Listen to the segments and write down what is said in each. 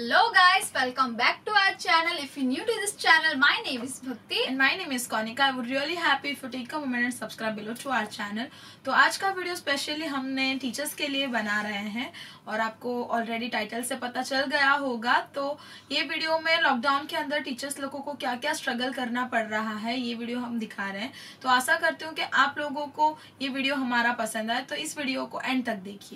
Hello guys, welcome back to our channel. If you're new to this channel, my name is Bhakti and my name is Konika. I would really happy if you take a moment and subscribe below to our channel. तो आज का video specially हमने teachers के लिए बना रहे हैं और आपको ऑलरेडी टाइटल से पता चल गया होगा। तो ये वीडियो में लॉकडाउन के अंदर टीचर्स लोगों को क्या क्या स्ट्रगल करना पड़ रहा है ये वीडियो हम दिखा रहे हैं। तो आशा करती हूँ कि आप लोगों को ये वीडियो हमारा पसंद आए, तो इस वीडियो को एंड तक देखिए।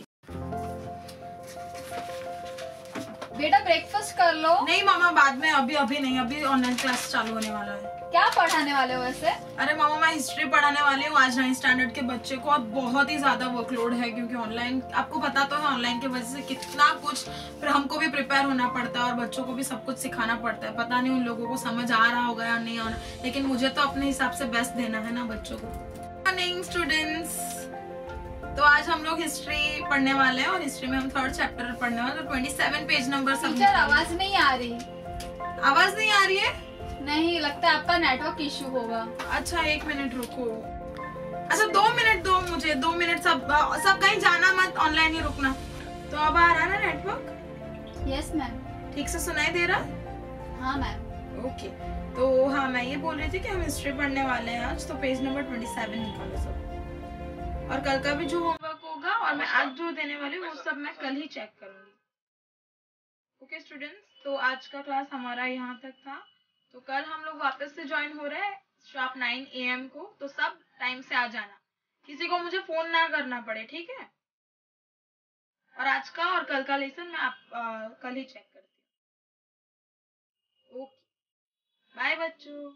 बेटा ब्रेकफास्ट कर लो। नहीं मामा, बाद में, अभी नहीं, अभी ऑनलाइन क्लास चालू होने वाला है। क्या पढ़ाने वाले हो वैसे? अरे मामा, मैं हिस्ट्री पढ़ाने वाली हूँ आज 9th स्टैंडर्ड के बच्चे को। अब बहुत ही ज्यादा वर्कलोड है क्योंकि ऑनलाइन, आपको पता तो है ऑनलाइन की वजह से कितना कुछ, फिर हमको भी प्रिपेयर होना पड़ता है और बच्चों को भी सब कुछ सिखाना पड़ता है। पता नहीं उन लोगों को समझ आ रहा होगा या नहीं आना, लेकिन मुझे तो अपने हिसाब से बेस्ट देना है ना बच्चों को। मॉर्निंग स्टूडेंट्स, तो आज हम लोग हिस्ट्री पढ़ने वाले हैं और हिस्ट्री में हम 3rd चैप्टर पढ़ने वाले हैं। तो 27 पेज नंबर सब। टीचर आवाज नहीं आ रही। आवाज नहीं आ रही है? नहीं, लगता है आपका नेटवर्क इश्यू होगा। अच्छा 1 मिनट रुको। अच्छा 2 मिनट दो मुझे, 2 मिनट। सब कहीं जाना मत, ऑनलाइन ही रुकना। तो अब आ रहा है ना नेटवर्क? Yes ma'am. ठीक से सुनाई दे रहा? हाँ मैम। ओके, तो हाँ मैं ये बोल रही थी कि हम हिस्ट्री पढ़ने वाले हैं आज। तो पेज नंबर 27 निकालो सब, और कल का भी जो होमवर्क होगा और मैं आज जो देने वाली हूँ वो सब मैं कल ही चेक करूंगी। ओके स्टूडेंट्स, तो आज का क्लास हमारा यहाँ तक था। तो कल हम लोग वापस से ज्वाइन हो रहे हैं शार्प 9 AM को। तो सब टाइम से आ जाना, किसी को मुझे फोन ना करना पड़े, ठीक है? और आज का और कल का लेसन मैं कल ही चेक करती हूँ। ओके, बाय बच्चों।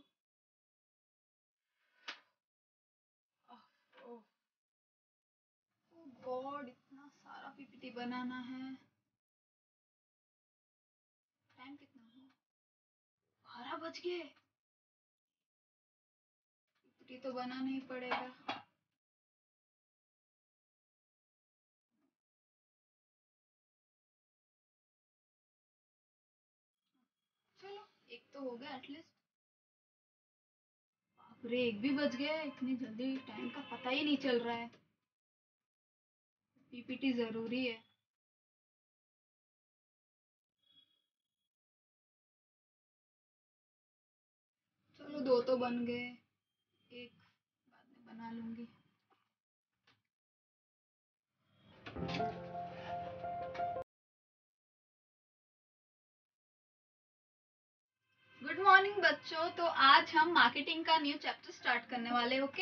गॉड, इतना सारा पीपीटी बनाना है। टाइम कितना है? 12 बज गए। पीपीटी तो बनाना ही पड़ेगा। चलो, एक तो हो गया एटलीस्ट। बाप रे, 1 भी बज गया। इतनी जल्दी टाइम का पता ही नहीं चल रहा है। पीपीटी जरूरी है। चलो 2 तो बन गए, एक बाद में बना लूंगी। गुड मॉर्निंग बच्चों। तो आज हम मार्केटिंग का न्यू चैप्टर स्टार्ट करने वाले। ओके,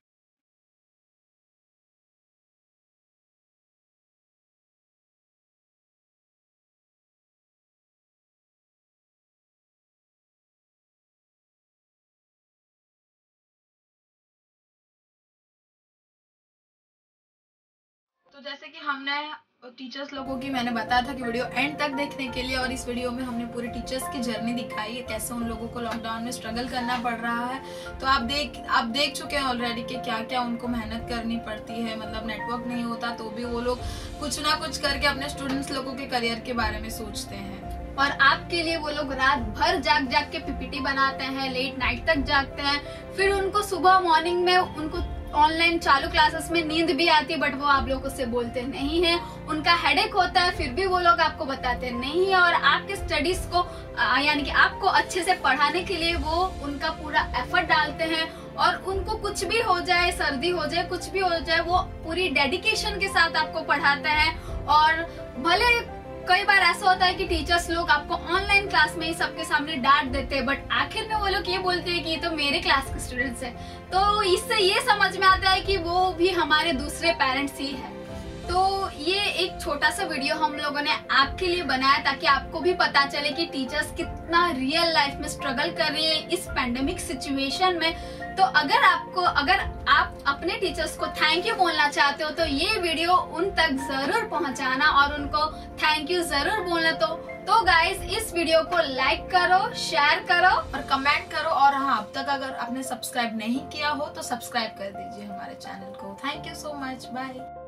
तो जैसे कि हमने टीचर्स लोगों की, मैंने बताया था कि वीडियो एंड तक देखने के लिए, और इस वीडियो में हमने पूरी टीचर्स की जर्नी दिखाई है, कैसे उन लोगों को लॉकडाउन में स्ट्रगल करना पड़ रहा है। तो आप देख चुके हैं ऑलरेडी कि क्या क्या उनको मेहनत करनी पड़ती है। मतलब नेटवर्क नहीं होता तो भी वो लोग कुछ ना कुछ करके अपने स्टूडेंट्स लोगों के करियर के बारे में सोचते हैं। और आपके लिए वो लोग रात भर जाग के पीपीटी बनाते हैं, लेट नाइट तक जागते हैं। फिर उनको सुबह मॉर्निंग में उनको ऑनलाइन चालू क्लासेस में नींद भी आती है, बट वो आप लोगों से बोलते नहीं है। उनका हेडेक होता है, फिर भी वो लोग आपको बताते नहीं है। और आपके स्टडीज को यानी कि आपको अच्छे से पढ़ाने के लिए वो उनका पूरा एफर्ट डालते हैं। और उनको कुछ भी हो जाए, सर्दी हो जाए, कुछ भी हो जाए, वो पूरी डेडिकेशन के साथ आपको पढ़ाते हैं। और भले कई बार ऐसा होता है कि टीचर्स लोग आपको ऑनलाइन क्लास में ही सबके सामने डांट देते हैं, बट आखिर में वो लोग ये बोलते हैं कि ये तो मेरे क्लास के स्टूडेंट्स हैं। तो इससे ये समझ में आता है कि वो भी हमारे दूसरे पेरेंट्स ही है। तो ये एक छोटा सा वीडियो हम लोगों ने आपके लिए बनाया ताकि आपको भी पता चले कि टीचर्स कितना रियल लाइफ में स्ट्रगल कर रही है इस पैंडेमिक सिचुएशन में। तो अगर आप अपने टीचर्स को थैंक यू बोलना चाहते हो तो ये वीडियो उन तक जरूर पहुंचाना और उनको थैंक यू जरूर बोलना। तो गाइस, इस वीडियो को लाइक करो, शेयर करो और कमेंट करो। और हाँ, अब तक अगर आपने सब्सक्राइब नहीं किया हो तो सब्सक्राइब कर दीजिए हमारे चैनल को। Thank you so much, bye.